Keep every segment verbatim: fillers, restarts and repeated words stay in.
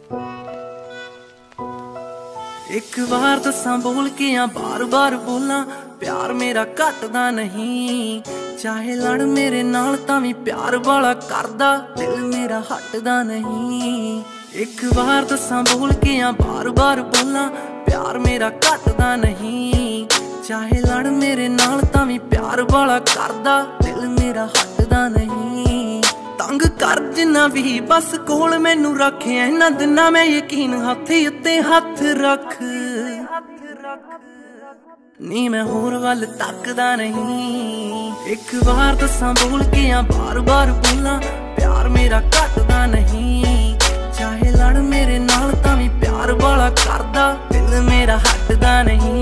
एक बार दसा बोल के या बार बार बोला प्यार मेरा घटदा नहीं, चाहे लड़ मेरे नाल तां वी प्यार वाला करदा दिल मेरा हटदा नहीं। एक बार दसा बोल के या बार बार बोला प्यार मेरा घटदा नहीं, चाहे लड़ मेरे नाल तां वी प्यार वाला करदा दिल मेरा हटदा नहीं। तंग कर जिन्ना भी बस कोल मैनू रखे इन्हां दिनां मैं यकीन हत्थ उत्ते हत्थ रख नी मैं होर वल तकदा नहीं। एक बार दसा बोल के या बार बार बोला प्यार मेरा घटदा नहीं, चाहे लड़ मेरे नाल तां वी प्यार वाला करदा दिल मेरा हटदा नहीं।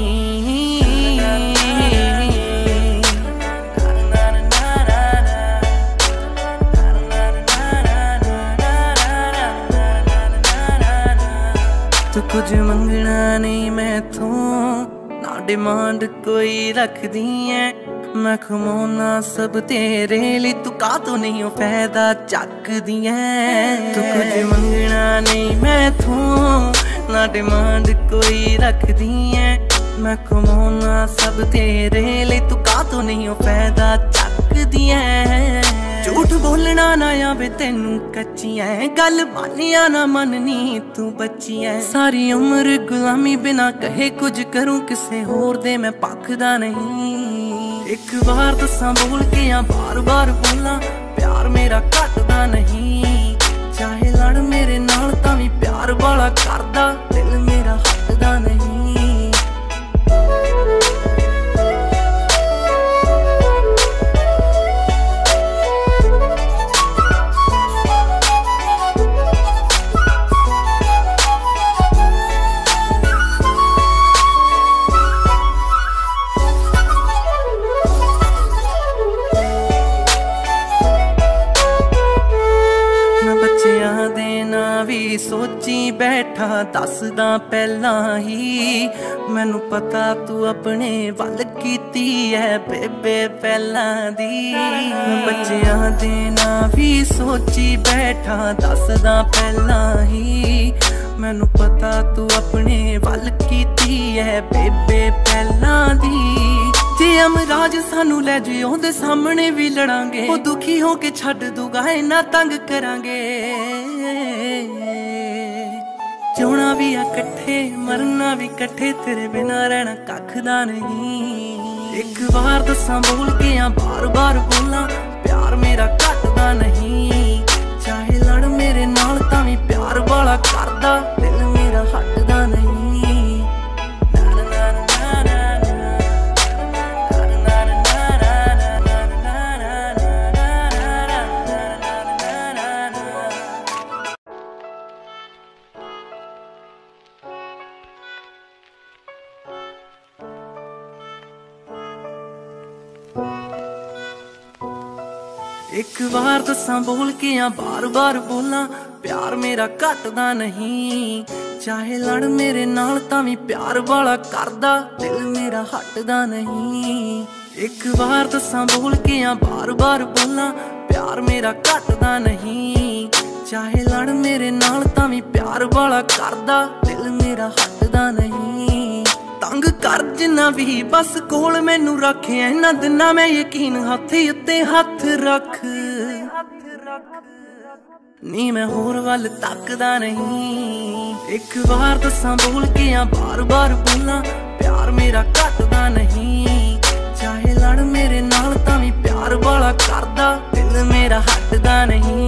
तू कुछ मंगना नहीं मैथों, ना डिमांड कोई रखदी है, मैं खमौना सब तेरे लिए तू का तो नहीं फायदा चकदी है। तू कुछ मंगना नहीं मैथों, ना डिमांड कोई रखदी है, मैं खमौना सब तेरे लिए तू का तो नहीं फायदा चकदी है। झूठ बोलना ना आवे तेनू कच्ची है, गल मानिया ना मननी तू बच्ची है। सारी उम्र गुलामी बिना कहे कुछ करूं किसे होर दे मैं पकदा नहीं। एक बार दसा बोल के या बार बार बोला प्यार मेरा घटदा नहीं, चाहे लड़ मेरे नाल तां वी प्यार वाला करदा दिल मेरा हटदा नहीं। सोची बैठा दसदा पहला ही, मैनू पता तू अपने वल कीती है बेबे पहला दी। बच्चियां देना भी सोची बैठा दसदा पहला ही, मैनू पता तू अपने वल कीती है बेबे पहला दी। जे अमराज सानू लै जे ओहदे सामने भी लड़ांगे, ओ दुखी हो के छड्ड दूगा इन्ना तंग करांगे। जिउणा भी आ कट्ठे मरना भी कट्ठे, तेरे बिना रहना कखदा नहीं। एक बार दसा बोल के या बार बार बोला प्यार मेरा घटदा नहीं, चाहे लड़ मेरे नाल तां वी प्यार वाला करदा दिल मेरा हटदा नहीं। एक बार दसा बोल के या बार बार बोला प्यार मेरा घटदा नहीं, चाहे लड़ मेरे नाल तां वी प्यार वाला करदा दिल मेरा हटदा नहीं। एक बार दसा बोल के या बार बार बोला प्यार मेरा घटदा नहीं, चाहे लड़ मेरे नाल तां वी प्यार वाला करदा दिल मेरा हटदा नहीं। तंग कर जिन्ना भी बस कोल मैनू रखे इन्हां दिनां मैं यकीन हत्थ उत्ते हत्थ रख नी मैं होर वल तकदा नहीं। एक बार दसा बोल के या बार बार बोला प्यार मेरा घटदा नहीं, चाहे लड़ मेरे नाल तां वी प्यार वाला करदा दिल मेरा हटदा नहीं।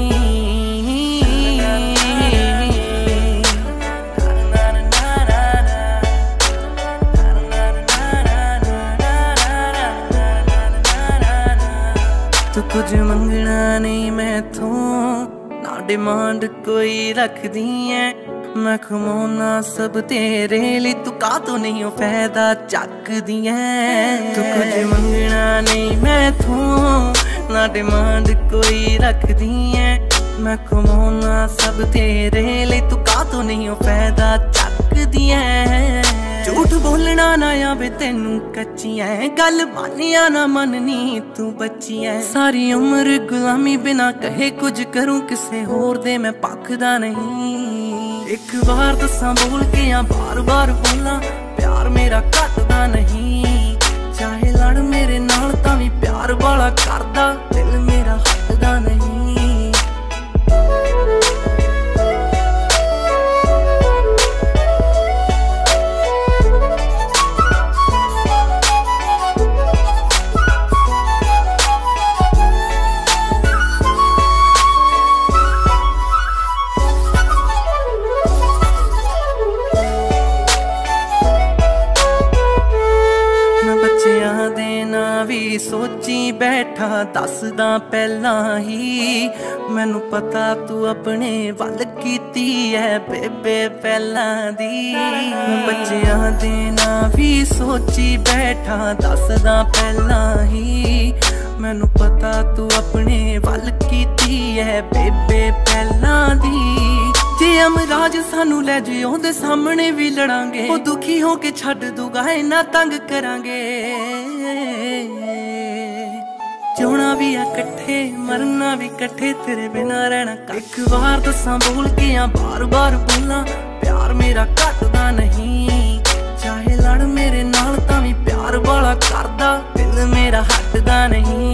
तू कुछ मंगना नहीं मैथों, ना डिमांड कोई रखदी है, मैं खमौना सब तेरे लिए तू का तो नहीं फायदा चकदी है। तू कुछ मंगना नहीं मैथों, ना डिमांड कोई रखदी है, मैं खमौना सब तेरे लिए तू का तो नहीं फायदा चकदी है। झूठ बोलना ना आवे तेनू कच्ची है, गल मानिया ना मननी तू बच्ची है। सारी उम्र गुलामी बिना कहे कुछ करूं किसे होर दे मैं पकदा नहीं। एक बार दसा बोल के या बार बार बोला, प्यार मेरा घटदा नहीं। चाहे लड़ मेरे नाल तां वी प्यार वाला करदा, दिल मेरा हटदा नहीं। भी सोची बैठा दसदा पहला ही, मैनू पता तू अपने वल कीती है बेबे पहला दी। मैं बच्चियां देना भी सोची बैठा दसदा पहला ही, मैनू पता तू अपने वल कीती है बेबे पहला दी। जे अमराज सानू लै जे ओहदे सामने भी लड़ांगे, ओ दुखी हो के छड्ड दूगा इना तंग करांगे। जिउणा भी आ कट्ठे मरना भी कट्ठे, तेरे बिना रहना। एक बार दसा बोल के या बार बार बोला, प्यार मेरा घटदा नहीं। चाहे लड़ मेरे नाल तां वी प्यार वाला करदा, दिल मेरा हटदा नहीं।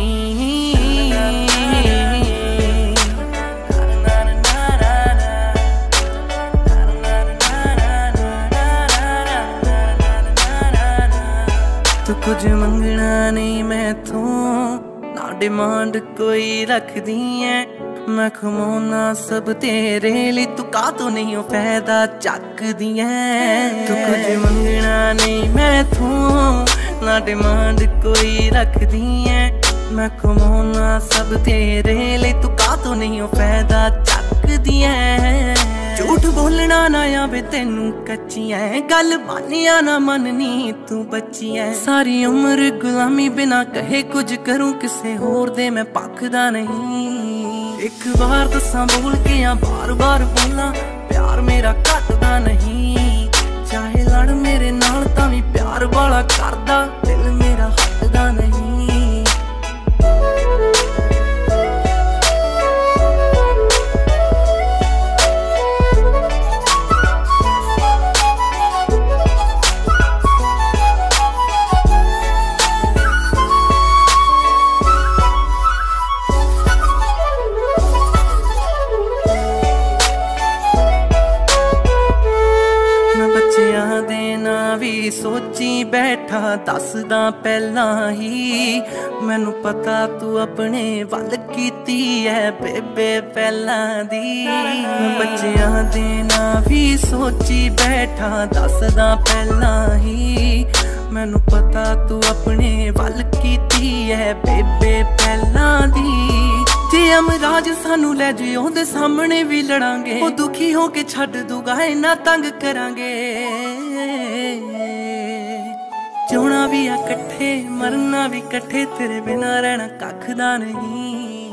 तू कुछ मंगना नहीं मैथों, ना डिमांड कोई रखदी है। मैं खमौना सब तेरे लिए, तू कातों नहीं हो फायदा चकदी है। तू कुछ मंगना नहीं मैथों, ना डिमांड कोई रखदी है। मैं खमौना सब तेरे लिए, तू कातों नहीं हो फायदा चकदी है। झूठ बोलना ना आवे तेनू कच्चियां, गल मानिया ना मननी तू बच्चियां। सारी उम्र गुलामी बिना कहे कुछ करूं किसे होर दे, मैं पकदा नहीं। एक बार दसा बोल के या बार बार बोला, प्यार मेरा घटदा नहीं। चाहे लड़ मेरे नाल तां वी प्यार वाला करदा, दिल मेरा हटदा नहीं। भी सोची बैठा दसदा पहला ही, मैनू पता तू अपने वल कीती है बेबे पहला दी। मैं बच्चियां देना भी सोची बैठा दसदा पहला ही, मैनू पता तू अपने वल कीती है बेबे पहला दी। जे अमराज सानू लै जे ओहदे सामने भी लड़ांगे, ओ दुखी हो के छड्ड दूगा इना तंग करांगे। जिउणा भी आ कट्ठे मरना भी कट्ठे, तेरे बिना रहना कख दा नहीं।